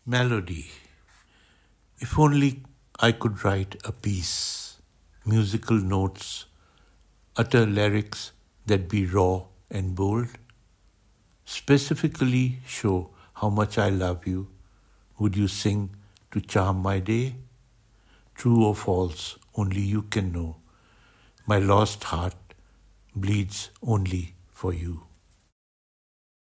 Melody. If only I could write a piece, musical notes, utter lyrics that be raw and bold, specifically show how much I love you, would you sing to charm my day? True or false, only you can know. My lost heart bleeds only for you.